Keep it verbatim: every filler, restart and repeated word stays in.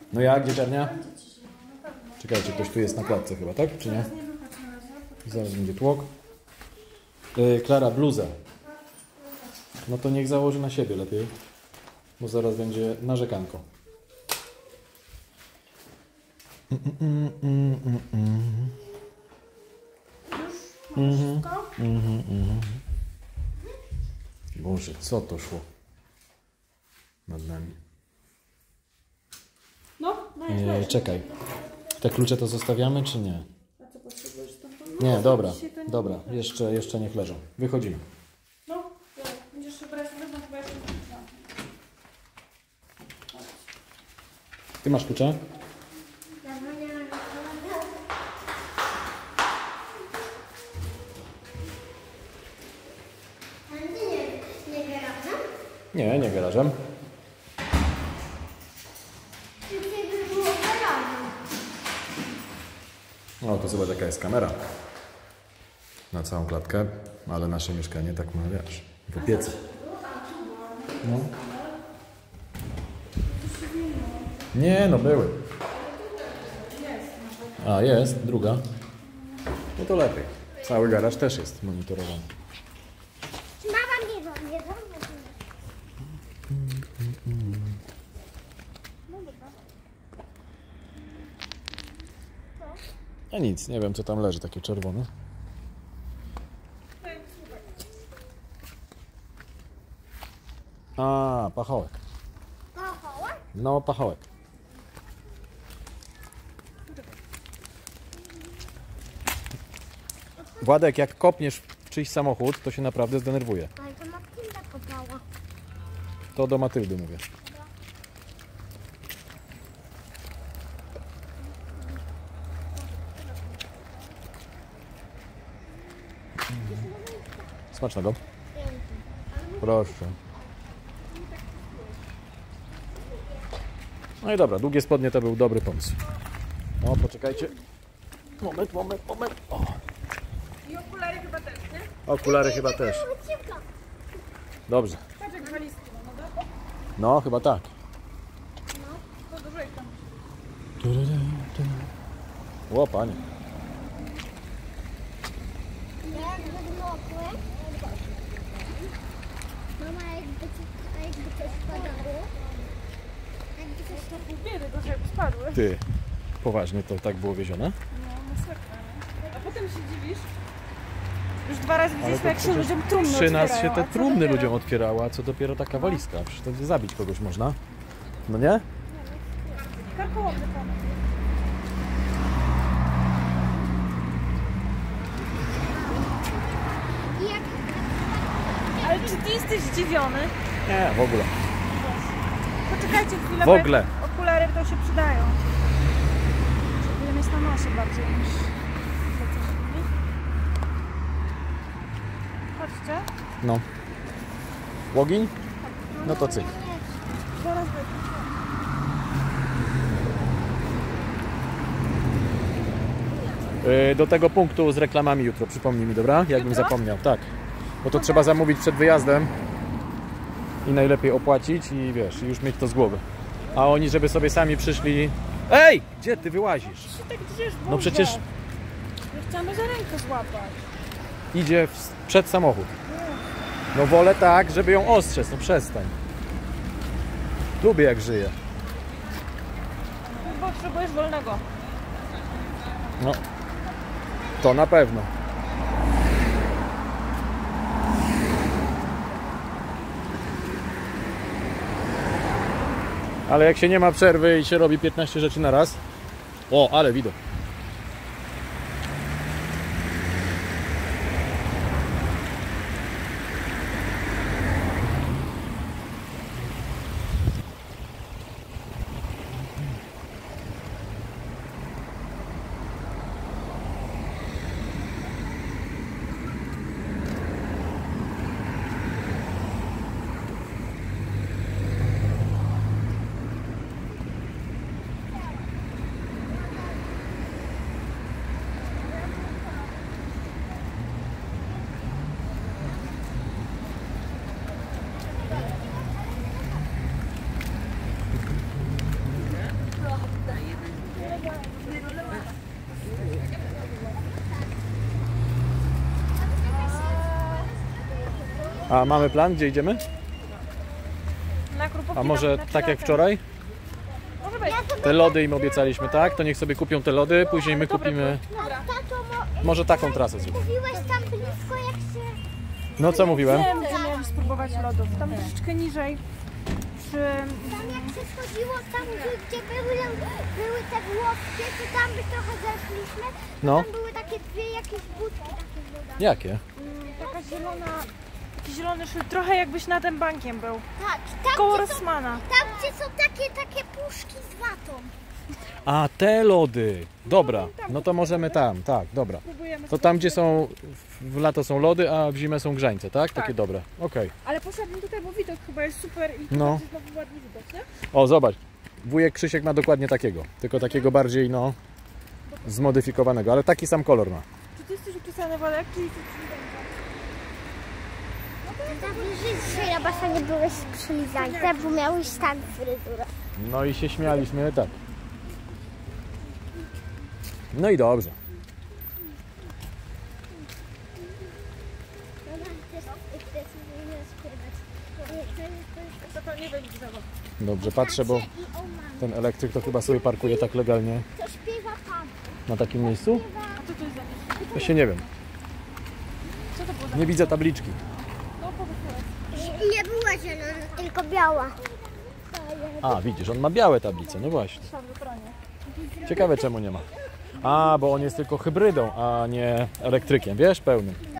No jak, dzieciarnia? Czekajcie, ktoś tu jest na klatce chyba, tak? Czy nie? Zaraz będzie tłok. Yy, Klara, bluzę. No to niech założy na siebie lepiej, bo zaraz będzie narzekanko. Mm, mm, mm, mm, mm. Mhm, mhm, mhm. Boże, co to szło nad nami? No, no E, czekaj. Te klucze to zostawiamy, czy nie? A co potrzebujesz tam? Nie, dobra, dobra. Jeszcze, jeszcze niech leżą. Wychodzimy. No, będziesz się brać na chyba jeszcze. Ty masz klucze? Nie, nie garażem. No to zobacz, jaka jest kamera. Na całą klatkę, ale nasze mieszkanie tak ma, wiesz, w piece. No. Nie, no były. A, jest, druga. No to lepiej. Cały garaż też jest monitorowany. Mama nie da, nie da. A nic, nie wiem co tam leży, takie czerwone. A, pachołek. Pachołek? No, pachołek. Władek, jak kopniesz w czyjś samochód, to się naprawdę zdenerwuje. Ale to Matylda kopała. To do Matyldy mówię. Smacznego. Proszę. No i dobra, długie spodnie to był dobry pomysł. O, poczekajcie. Moment, moment, moment. O. I okulary chyba też, nie? Okulary chyba też. Dobrze. Patrz jak walizki, no dobra? No, chyba tak. No, to dużo ich tam. O, panie. Jakby mokłe. Mama, jakby, a jakby coś padało. Jakby coś to... Pół biedy, to żeby spadły. Ty, poważnie to tak było wiezione? No, masakra, nie? A potem się dziwisz. Już dwa razy Ale widzieliśmy, to jak się przecież ludziom trumny przy nas otwierają, się a te co trumny dopiero? ludziom otwierały, a co dopiero taka walizka? Przecież to zabić kogoś można. No nie? Karkołomny tam. I jak... Ale czy ty jesteś zdziwiony? Nie, w ogóle. Poczekajcie chwilę, W bo jak ogóle. okulary to się przydają. Powinien jest na nosie bardziej niż... Chodźcie. No. Łogiń? No to cyk. Zaraz będę. Yy, do tego punktu z reklamami jutro, przypomnij mi, dobra? Jakbym Jutro? zapomniał, tak. Bo to trzeba zamówić przed wyjazdem i najlepiej opłacić i wiesz, już mieć to z głowy. A oni, żeby sobie sami przyszli... Ej! Gdzie ty wyłazisz? Ty tak gdzieś No przecież Ja chciałam za rękę złapać. idzie w, przed samochód. No wolę tak, żeby ją ostrzec, no przestań. Lubię jak żyje. Bo potrzebujesz wolnego. No, to na pewno. Ale jak się nie ma przerwy i się robi piętnaście rzeczy na raz. O, ale widok. A mamy plan, gdzie idziemy? Na Krupówki, A może na, na tak jak Piratę. wczoraj? Może być. Te lody im obiecaliśmy, tak? To niech sobie kupią te lody, później my Dobre kupimy... A tato, mo- Może taką trasę zrób. mówiłeś tam blisko, jak się... No co mówiłem? Wiem, gdzie miałem spróbować lodów. Tam troszeczkę niżej. Przy... Tam jak się schodziło, tam gdzie- gdzie były, były te włoskie, to tam by trochę zeszliśmy. No. Tam były takie dwie jakieś budki takie z lodami. Jakie? mm, taka zielona... Taki zielony szyld. Trochę jakbyś nad tym bankiem był. Tak, tam Koło gdzie, są, Rossmana. tam gdzie są takie, takie puszki z watą. A, te lody! Dobra, no to możemy tam, tak, dobra. Próbujemy. To tam, gdzie są, w lato są lody, a w zimę są grzańce, tak? Takie Tak. dobre, okej. Ale poszedłem tutaj, bo widok chyba jest super i No. no. znowu ładnie widok, nie? O, zobacz, wujek Krzysiek ma dokładnie takiego, tylko takiego bardziej, no, zmodyfikowanego, ale taki sam kolor ma. Czy ty jesteś upisany w Alek, czy jesteś Dawniej dzisiaj na basenie byłeś przylizajce, bo miałeś stan fryzurę. No i się śmialiśmy, tak. No i dobrze. to nie będzie zabaw. Dobrze, patrzę, bo ten elektryk to chyba sobie parkuje tak legalnie To śpiewa tam. na takim miejscu. A co to jest za miejsce? To się nie wiem, Co to było za nie widzę tabliczki. No powiedz. Nie była zielona, tylko biała. A, widzisz, on ma białe tablice, no właśnie. Trzeba wybranie. Ciekawe czemu nie ma. A, bo on jest tylko hybrydą, a nie elektrykiem, wiesz, pełnym.